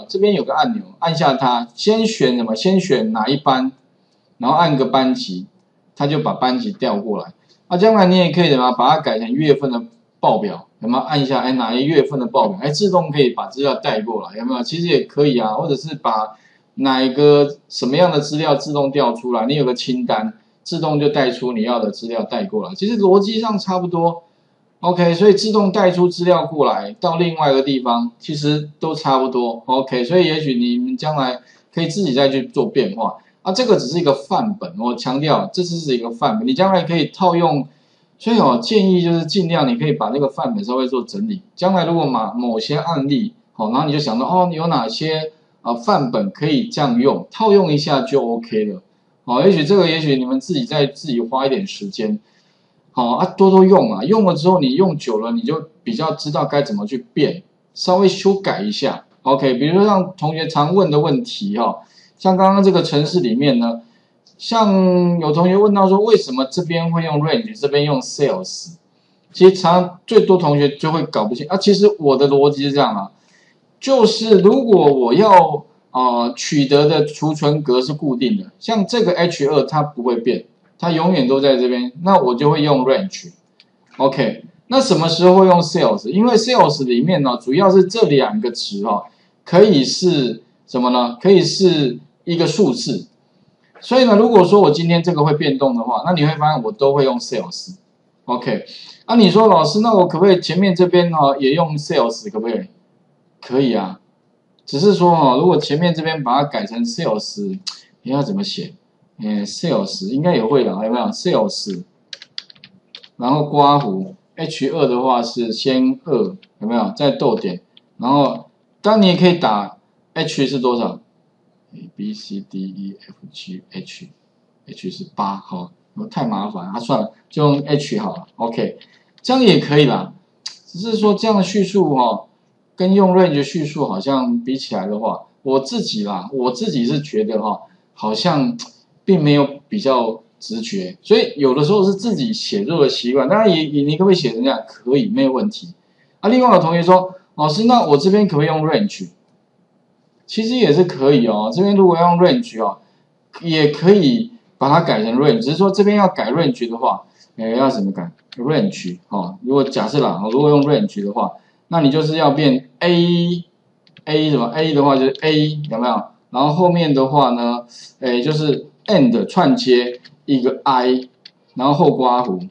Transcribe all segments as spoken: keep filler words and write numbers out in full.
这边有个按钮，按下它，先选什么？先选哪一班，然后按个班级，它就把班级调过来。啊，将来你也可以什么，把它改成月份的报表，有没有？按一下，哎，哪一月份的报表，哎，自动可以把资料带过来，有没有？其实也可以啊，或者是把哪一个什么样的资料自动调出来，你有个清单，自动就带出你要的资料带过来。其实逻辑上差不多。OK， 所以自动带出资料过来到另外一个地方，其实都差不多。OK， 所以也许你们将来可以自己再去做变化啊。这个只是一个范本，我强调这只是一个范本，你将来可以套用。所以哦，建议就是尽量你可以把那个范本稍微做整理。将来如果某某些案例，好，然后你就想到哦，有哪些啊范本可以这样用，套用一下就 OK 了。好，也许这个也许你们自己再自己花一点时间。好啊，多多用啊，用了之后你用久了，你就比较知道该怎么去变，稍微修改一下。OK， 比如说像同学常问的问题哈、哦，像刚刚这个程式里面呢，像有同学问到说，为什么这边会用 range， 这边用 sales？ 其实常常最多同学就会搞不清啊。其实我的逻辑是这样啊，就是如果我要呃取得的储存格是固定的，像这个 H 二 它不会变。它永远都在这边，那我就会用 range。OK， 那什么时候会用 sales？ 因为 sales 里面呢，主要是这两个值哦，可以是什么呢？可以是一个数字。所以呢，如果说我今天这个会变动的话，那你会发现我都会用 sales。OK， 那、啊、你说老师，那我可不可以前面这边哈也用 sales？ 可不可以？可以啊，只是说哈，如果前面这边把它改成 sales， 你要怎么写？嗯 ，sales 应该也会的，有没有 ？sales， 然后刮弧 H 二 的话是先二，有没有？再逗点，然后当然你也可以打 H 是多少 ？A B C D E F G H，H 是八，好，太麻烦，啊算了，就用 H 好了 ，OK， 这样也可以啦。只是说这样的叙述哈、哦，跟用 range 叙述好像比起来的话，我自己啦，我自己是觉得哈、哦，好像。并没有比较直觉，所以有的时候是自己写作的习惯。当然也也你可不可以写成这样？可以，没有问题。啊，另外有同学说，老师，那我这边可不可以用 range？ 其实也是可以哦。这边如果要用 range 哦，也可以把它改成 range， 只是说这边要改 range 的话，哎，要怎么改 range？ 哦，如果假设啦，如果用 range 的话，那你就是要变 a a 什么 a 的话就是 a 有没有？然后后面的话呢，哎就是。and 串接一个 i， 然后后刮弧，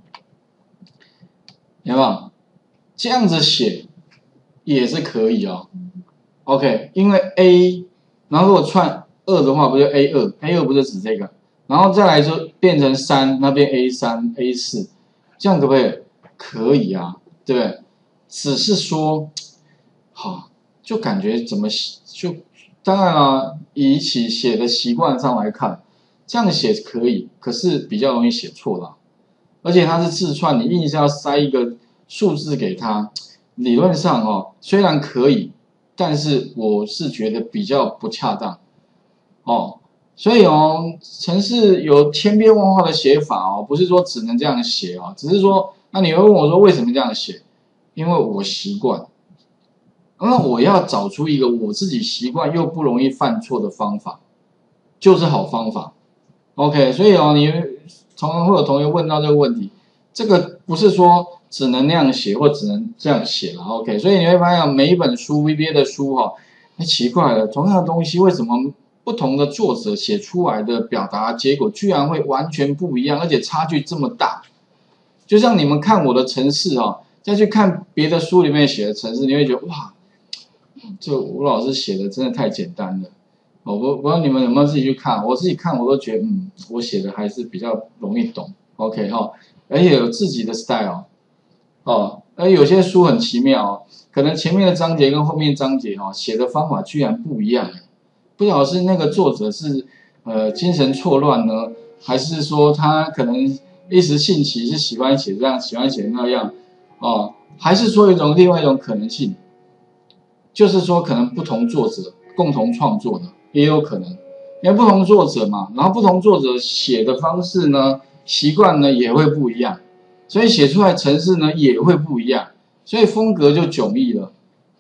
有没有？这样子写也是可以哦。OK， 因为 a， 然后如果串二的话，不就 a 二 ？a 二不就指这个？然后再来就变成三，那边 a 三 a 四，这样可不可以？可以啊，对不对？只是说，好，就感觉怎么就。当然了，以起写的习惯上来看，这样写可以，可是比较容易写错啦。而且它是字串，你硬是要塞一个数字给它，理论上哦，虽然可以，但是我是觉得比较不恰当哦。所以哦，程式有千变万化的写法哦，不是说只能这样写哦，只是说，那你会问我说为什么这样写？因为我习惯。那我要找出一个我自己习惯又不容易犯错的方法，就是好方法。OK， 所以哦，你常常会有同学问到这个问题，这个不是说只能那样写或只能这样写了。OK， 所以你会发现每一本书 V B A 的书哈、哦，哎奇怪了，同样的东西为什么不同的作者写出来的表达结果居然会完全不一样，而且差距这么大？就像你们看我的程式哈，再去看别的书里面写的程式，你会觉得哇。这吴老师写的真的太简单了，我不不知道你们有没有自己去看，我自己看我都觉得，嗯，我写的还是比较容易懂 ，OK 哈、哦，而且有自己的 style， 哦，而有些书很奇妙哦，可能前面的章节跟后面章节哦写的方法居然不一样，不晓得是那个作者是呃精神错乱呢，还是说他可能一时兴起是喜欢写这样，喜欢写那样，哦，还是说一种另外一种可能性？就是说，可能不同作者共同创作的也有可能，因为不同作者嘛，然后不同作者写的方式呢、习惯呢也会不一样，所以写出来程式呢也会不一样，所以风格就迥异了。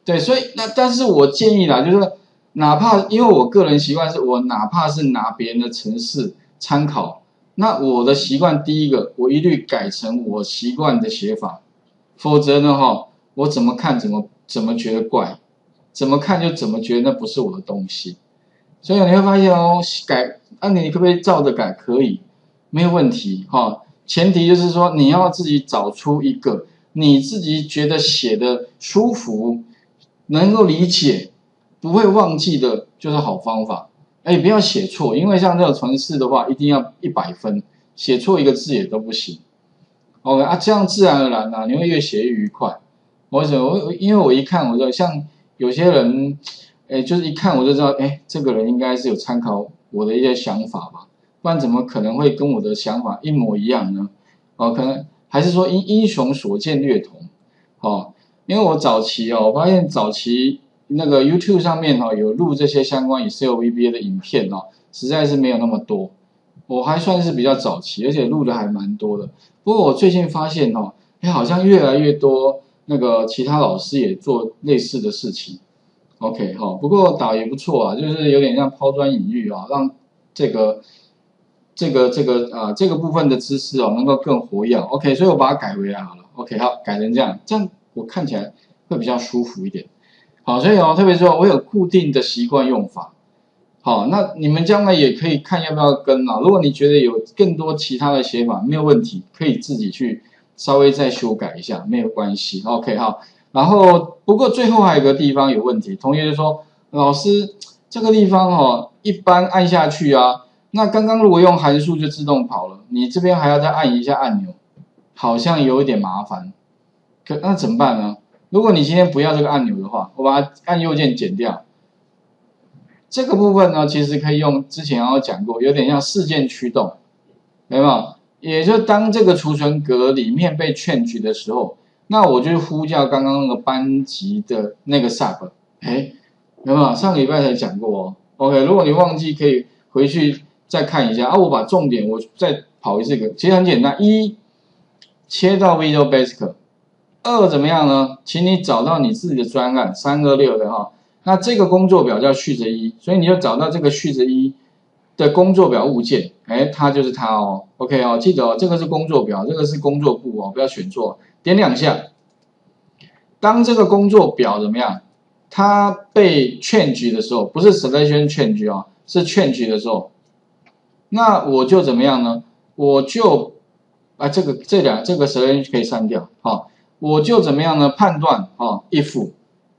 对，所以那但是我建议啦，就是说哪怕因为我个人习惯是我哪怕是拿别人的程式参考，那我的习惯第一个我一律改成我习惯的写法，否则呢哈，我怎么看怎么怎么觉得怪，怎么看就怎么觉得那不是我的东西。所以你会发现哦，改啊你可不可以照着改？可以，没有问题哈。前提就是说你要自己找出一个你自己觉得写的舒服，能够理解，不会忘记的，就是好方法。哎，不要写错，因为像这种程式的话，一定要一百分，写错一个字也都不行。OK 啊，这样自然而然啊，你会越写越愉快。为什么？我因为我一看我就像有些人。哎，就是一看我就知道，哎，这个人应该是有参考我的一些想法吧，不然怎么可能会跟我的想法一模一样呢？哦，可能还是说英英雄所见略同，哦，因为我早期哦，我发现早期那个 YouTube 上面哦有录这些相关 Excel V B A 的影片哦，实在是没有那么多，我还算是比较早期，而且录的还蛮多的。不过我最近发现哦，哎，好像越来越多那个其他老师也做类似的事情。OK 好，不过打也不错啊，就是有点像抛砖引玉啊，让这个这个这个啊、呃、这个部分的知识哦能够更活跃。OK， 所以我把它改回来好了。OK 好，改成这样，这样我看起来会比较舒服一点。好，所以哦特别说我有固定的习惯用法。好，那你们将来也可以看要不要跟啊。如果你觉得有更多其他的写法，没有问题，可以自己去稍微再修改一下，没有关系。OK 好。然后，不过最后还有个地方有问题，同学就说：“老师，这个地方哦，一般按下去啊，那刚刚如果用函数就自动跑了，你这边还要再按一下按钮，好像有一点麻烦。可那怎么办呢？如果你今天不要这个按钮的话，我把它按右键减掉。这个部分呢，其实可以用之前有讲过，有点像事件驱动，有没有？也就当这个储存格里面被change的时候。”那我就呼叫刚刚那个班级的那个 sub， 哎，有没有？上个礼拜才讲过哦。OK， 如果你忘记，可以回去再看一下啊。我把重点我再跑一次个，其实很简单。一，切到 Visual Basic。二怎么样呢？请你找到你自己的专案三二六的哈。那这个工作表叫序则一，所以你就找到这个序则一的工作表物件，哎，它就是它哦。OK 哦，记得哦，这个是工作表，这个是工作簿哦，不要选错。点两下，当这个工作表怎么样？它被 change 的时候，不是 selection change 哦，是 change 的时候，那我就怎么样呢？我就啊，这个这两这个 selection 可以删掉，好、哦，我就怎么样呢？判断哦 ，if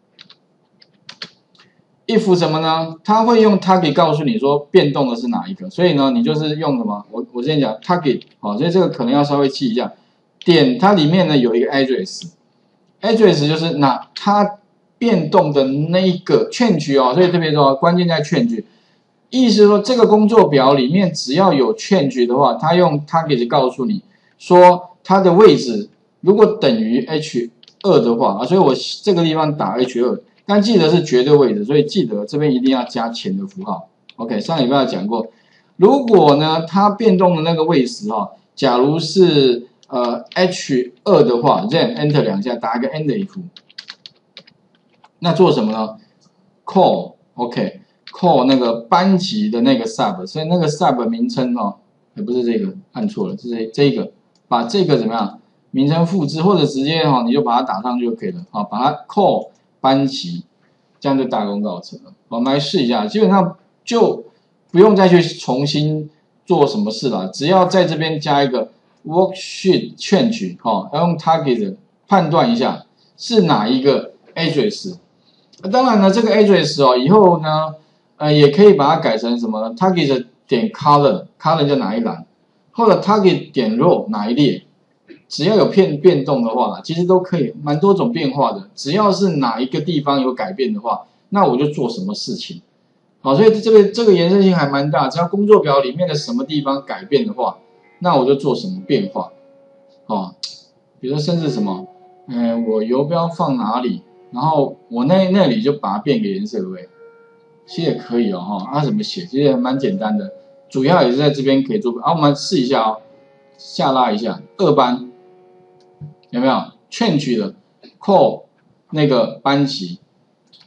if 什么呢？它会用 target 告诉你说变动的是哪一个，所以呢，你就是用什么？我我之前讲 target 好、哦，所以这个可能要稍微记一下。点它里面呢有一个 address，address 就是那它变动的那一个 change 哦，所以特别说关键在 change， 意思说这个工作表里面只要有 change 的话，它用 target 告诉你说它的位置如果等于 H 二 的话啊，所以我这个地方打 H 二， 但记得是绝对位置，所以记得这边一定要加前的符号。OK， 上礼拜讲过，如果呢它变动的那个位置哈、哦，假如是呃 H 二 的话 ，then enter 两下，打一个 end if， 那做什么呢 ？call OK call 那个班级的那个 sub， 所以那个 sub 名称哦，也不是这个，按错了，是这这一个，把这个怎么样名称复制，或者直接哈、哦、你就把它打上去就可以了，好，把它 call 班级，这样就大功告成了。我们来试一下，基本上就不用再去重新做什么事了，只要在这边加一个 worksheet change 哈，要用 target 判断一下是哪一个 address。当然呢，这个 address 哦，以后呢，呃，也可以把它改成什么呢 ？target 点 column，column 就哪一栏，或者 target 点 row 哪一列，只要有变变动的话，其实都可以，蛮多种变化的。只要是哪一个地方有改变的话，那我就做什么事情。好，所以这个这个延伸性还蛮大。只要工作表里面的什么地方改变的话，那我就做什么变化。哦，比如说甚至什么，嗯、呃，我游标放哪里？然后我那那里就把它变个颜色，对不对？其实也可以哦，哈，它怎么写？其实蛮简单的，主要也是在这边可以做。啊，我们试一下哦，下拉一下，二班有没有 change 的 call 那个班级，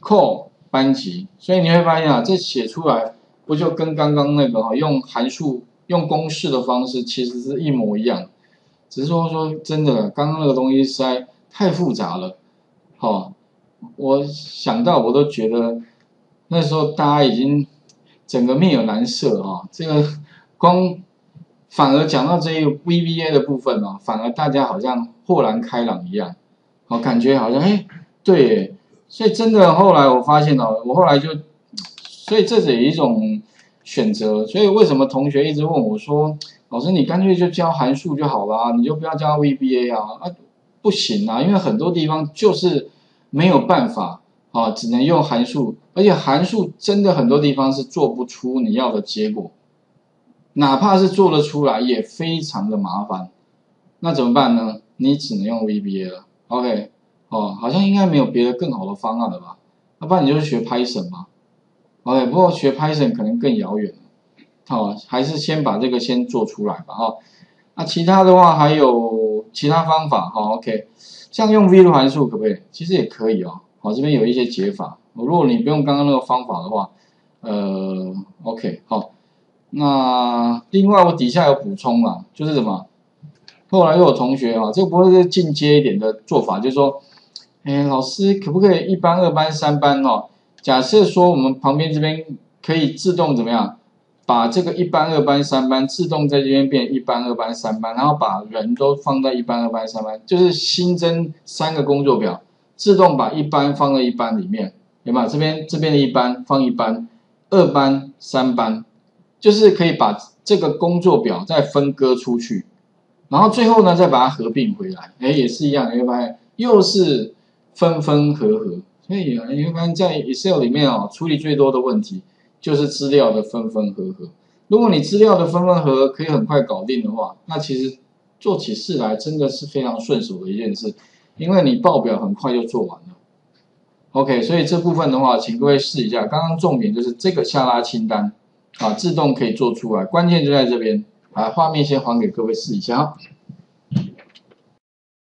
扣班级，所以你会发现啊，这写出来不就跟刚刚那个哈用函数用公式的方式其实是一模一样，只是说说真的，刚刚那个东西实在太复杂了，哦，我想到我都觉得那时候大家已经整个面有难色啊，这个光反而讲到这个 V B A 的部分啊，反而大家好像豁然开朗一样，我感觉好像哎对耶，所以真的后来我发现哦，我后来就，所以这是一种选择，所以为什么同学一直问我说，老师你干脆就教函数就好啦，你就不要教 V B A 啊，啊不行啊，因为很多地方就是没有办法啊，只能用函数，而且函数真的很多地方是做不出你要的结果，哪怕是做得出来也非常的麻烦，那怎么办呢？你只能用 V B A 了 ，OK。哦，好像应该没有别的更好的方案了吧？要不然你就学 Python 嘛。OK， 不过学 Python 可能更遥远。好、哦，还是先把这个先做出来吧。哈、哦，那其他的话还有其他方法哈、哦。OK， 像用 V 函数可不可以？其实也可以哦。好、哦，这边有一些解法。如果你不用刚刚那个方法的话，呃 ，OK， 好、哦。那另外我底下有补充啦，就是什么？后来又有同学啊，这个不会是进阶一点的做法，就是说。哎，老师可不可以一班、二班、三班哦？假设说我们旁边这边可以自动怎么样，把这个一班、二班、三班自动在这边变一班、二班、三班，然后把人都放在一班、二班、三班，就是新增三个工作表，自动把一班放在一班里面，有没有？这边这边的一班放一班，二班、三班，就是可以把这个工作表再分割出去，然后最后呢再把它合并回来，哎，也是一样，你会发现又是。分分合合，所以啊，你会发现在 Excel 里面哦，处理最多的问题就是资料的分分合合。如果你资料的分分合合可以很快搞定的话，那其实做起事来真的是非常顺手的一件事，因为你报表很快就做完了。OK， 所以这部分的话，请各位试一下。刚刚重点就是这个下拉清单啊，自动可以做出来，关键就在这边啊。画面先还给各位试一下。